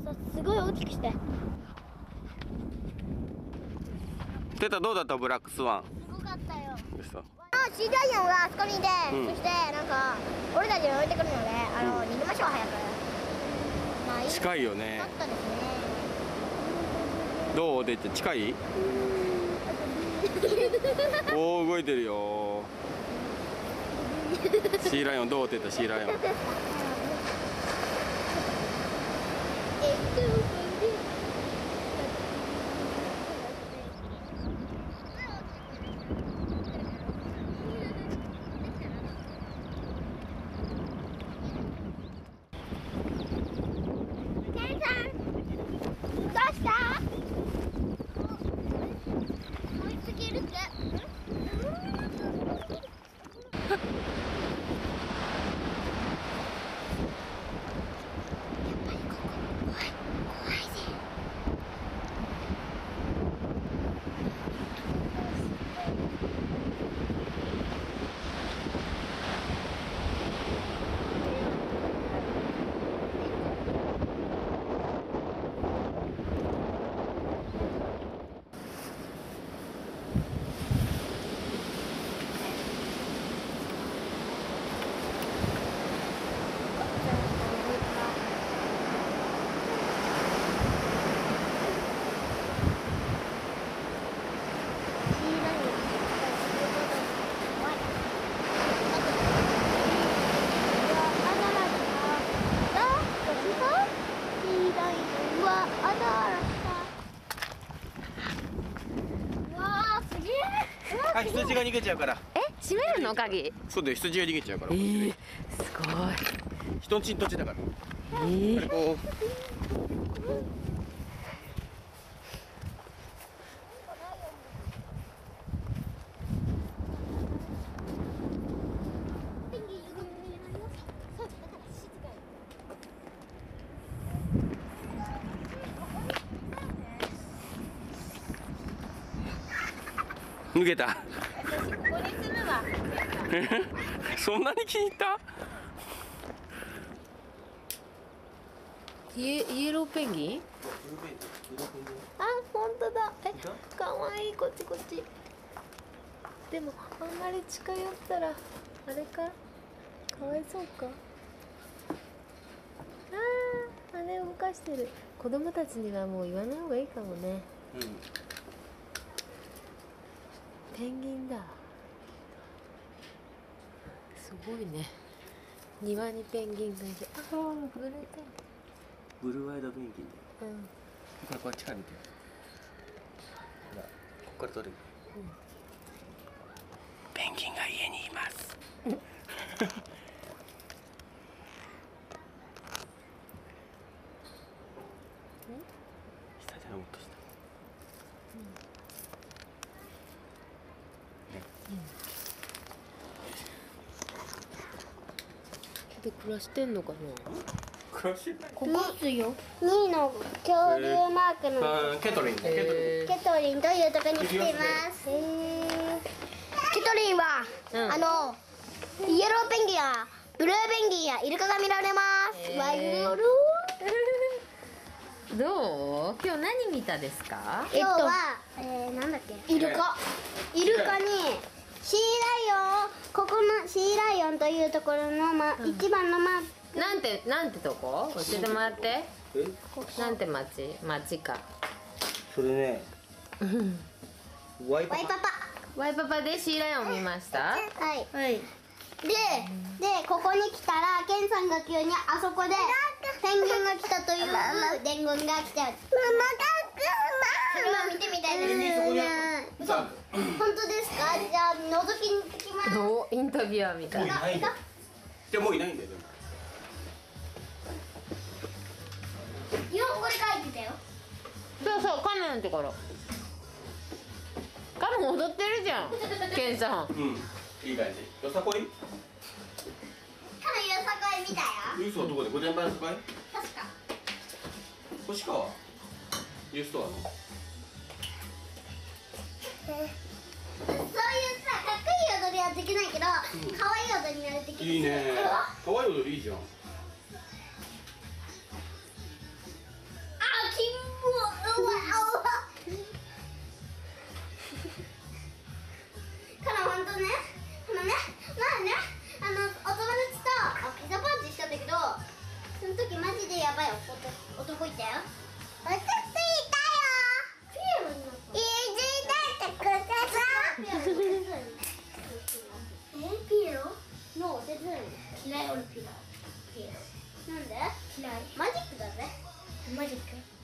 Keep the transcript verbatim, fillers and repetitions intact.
そう、すごい大きくして。 テタどうだったブラックスワン。 すごかったよ。 嘘。 あ、シーライオンがあそこにいて、うん、そしてなんか俺たちに置いてくるので、あの、うん、逃げましょう早く。まあいい。 近いよね。 ちょっとですね。 どうでって近い？おお動いてるよ。シーライオンどうって言ったシーライオン。あ、羊が逃げちゃうから。 え、閉めるの鍵？ そうだよ、羊が逃げちゃうから。 えー、すごい。 人んちん土地だから。 えー、 あれこう。脱げた。 ここに住むわ。 そんなに気に入った？ イエ、イエローペンギン？ あ、本当だ。え、かわいい、こっちこっち。でもあんまり近寄ったらあれか、かわいそうか。あー、あれ動かしてる。子供たちにはもう言わない方がいいかもね。 うん。 ペンギンだ。すごいね。庭にペンギンがいる。あ、ブルーペンギン。 ブルーアイドペンギンだよ。 うん。 これこれ近い見て。ほら、ここから撮れる。うん。ペンギンが家にいます。下じゃもっと下。うん。ね。うん。 で暮らしてんのかな。 暮らしてない。 ここっすよ。にの恐竜マークの、 えー、ケトリン、ケトリン、 ケトリンというところに来ています。えー、ケトリンは、うん、あのイエローペンギンやブルーペンギンやイルカが見られます。えー、ワイルドどう？今日何見たですか？ 今日は、えー、なんだっけ、イルカイルカにシーライオン、ここのシーライオンというところの、ま、うん、一番のマーク。 なんて、なんてとこ教えてもらって。え、なんて町？町か。 それね、ワイパパ。 ワイパパでシーライオン見ました。 はいはい。で、で、ここに来たらケンさんが急にあそこでペンギンが来たという伝言が来ちゃう。ママが今見てみたいです。嘘、本当ですか？じゃあ覗きに行ってきます。 お、インタビュアーみたいな。 でもういないんだよ。 日本語で書いてたよ。 そうそう、カメのところ。カメ踊ってるじゃん、ケンさん。 うん、いい感じ。よさこい？ カメよさこい見たよ。 嘘、どこで？御殿場よさこい？ 確か。 星川？ユーストアの？ そういうさ、かっこいい踊りはできないけど、うん、可愛い踊りになるできる。 いいね。可愛い踊りいいじゃん。 俺ピラピラなんで嫌いマジックだぜマジック